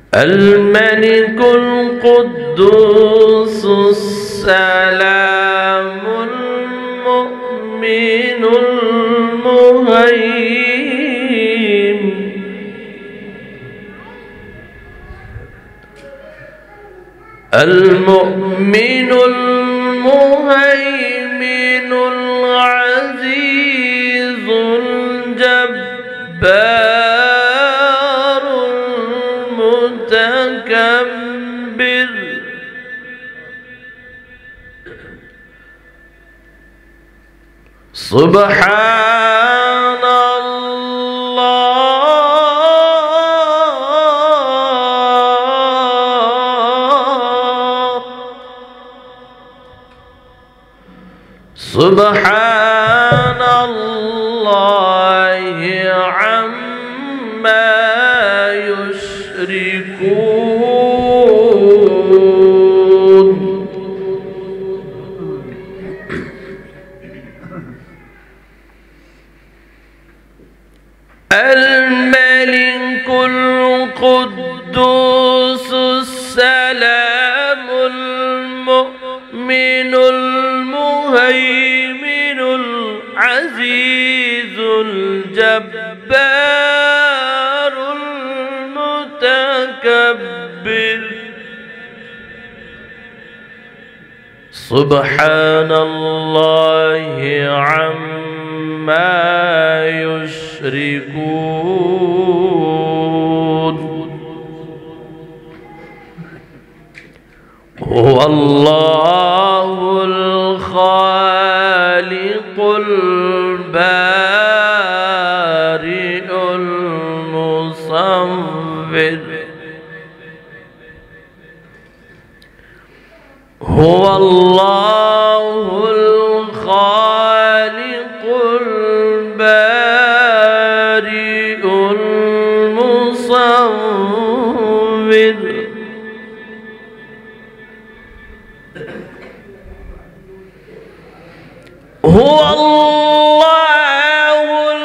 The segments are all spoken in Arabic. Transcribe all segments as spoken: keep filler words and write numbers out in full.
الملك القدوس السلام المؤمن المهيمن المؤمن المهيمن العزيز الجبار المتكبر سبحان الله سبحان الله عما يشركون الملك القدوس السلام المؤمن المهيمن العزيز الجبار المتكبر سبحان الله عما يشركون هو الله الخالق البارئ المصور هو الله الخالق البارئ المصور هو الله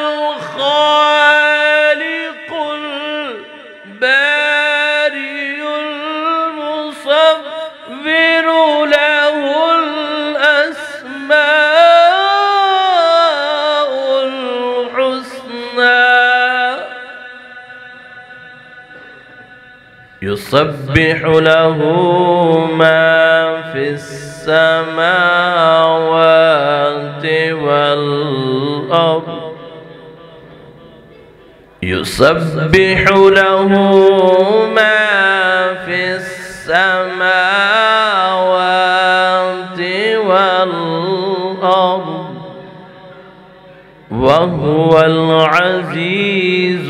الخالق البارئ المصور له الأسماء الحسنى يسبح له ما في السماوات والأرض يسبح له ما في السماوات والأرض وهو العزيز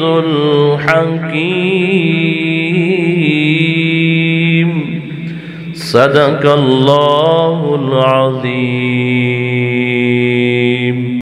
الحكيم صدق الله العظيم.